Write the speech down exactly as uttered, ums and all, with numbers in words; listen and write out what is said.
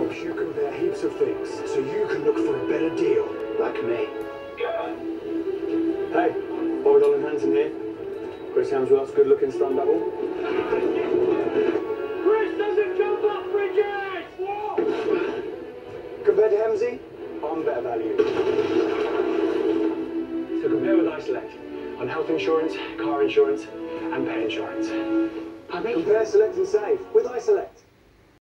helps you compare heaps of things, so you can look for a better deal. Like me. Hey, Bobby Dolan Hanson here. Chris Hemsworth's good-looking stunt double. Chris doesn't jump off bridges! What? Compared to Hemsy, I'm better value. So compare with iSelect on health insurance, car insurance, and pet insurance. Bobby? Compare, select and save with iSelect.